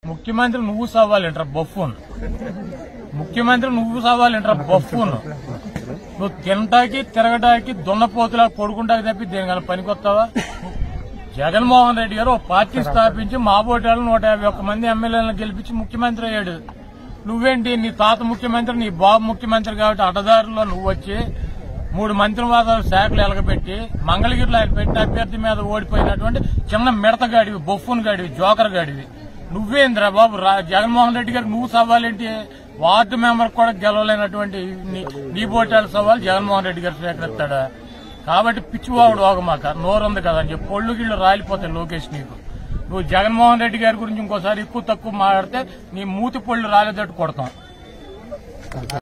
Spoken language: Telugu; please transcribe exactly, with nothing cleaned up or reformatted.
ముఖ్యమంత్రి నువ్వు సవ్వాలంటారా బొఫ్ఫూన్ ముఖ్యమంత్రి నువ్వు సవ్వాలంటారా బొఫ్ఫూన్ నువ్వు తినటానికి తిరగటానికి దున్నపోతులా కొడుకుంటాకి తప్పి దేనికన్నా పనికొస్తావా? జగన్మోహన్ రెడ్డి గారు ఒక పార్టీ స్థాపించి మా ఓటాలు నూట యాభై ఒక్క మంది ఎమ్మెల్యేలను గెలిపించి ముఖ్యమంత్రి అయ్యాడు. నువ్వేంటి నీ తాత ముఖ్యమంత్రి నీ బాబు ముఖ్యమంత్రి కాబట్టి అడ్డదారుల్లో నువ్వు వచ్చి మూడు మంత్రివాదాలు శాఖలు ఎలగబెట్టి మంగళగిరిలో ఆయన పెట్టిన అభ్యర్థి మీద ఓడిపోయినటువంటి చిన్న మిడతగాడివి, బొఫ్ఫూన్ గాడివి, జోకర్ గాడివి. నువ్వేంద్రా బాబు జగన్మోహన్ రెడ్డి గారికి నువ్వు సవాలేంటి? వార్డు మెంబర్ కూడా గెలవలేనటువంటి నీ ఓటాలు సవాలు జగన్మోహన్ రెడ్డి గారు స్వీకరిస్తాడా? కాబట్టి పిచ్చివాడు ఓగమాక నోరుంది కదా అని చెప్పి పొళ్ళు గిళ్ళు రాలిపోతాయి లోకేష్ నీకు. నువ్వు జగన్మోహన్ రెడ్డి గారి గురించి ఇంకోసారి ఎక్కువ తక్కువ మాట్లాడితే నీ మూతి పొళ్ళు రాలేదట్టు కొడతాం.